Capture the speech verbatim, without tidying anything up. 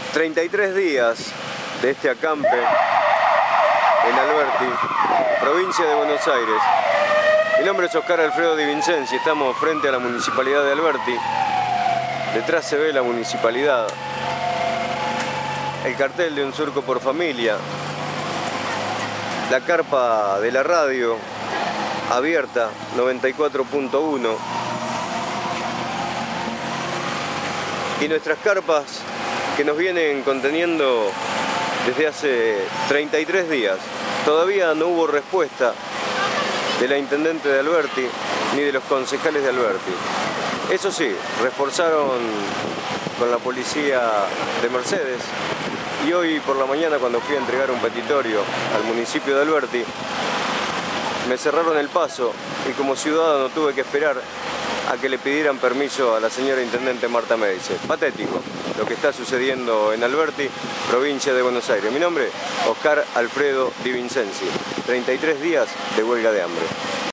treinta y tres días de este acampe en Alberti, provincia de Buenos Aires. Mi nombre es Oscar Alfredo Di Vincenzi, estamos frente a la municipalidad de Alberti. Detrás se ve la municipalidad, el cartel de Un Surco por Familia, la carpa de la radio abierta noventa y cuatro punto uno y nuestras carpas que nos vienen conteniendo desde hace treinta y tres días. Todavía no hubo respuesta de la intendente de Alberti ni de los concejales de Alberti. Eso sí, reforzaron con la policía de Mercedes y hoy por la mañana, cuando fui a entregar un petitorio al municipio de Alberti, me cerraron el paso y como ciudadano tuve que esperar a que le pidieran permiso a la señora intendente Marta Medici. Patético lo que está sucediendo en Alberti, provincia de Buenos Aires. Mi nombre, Oscar Alfredo Di Vincenzi. treinta y tres días de huelga de hambre.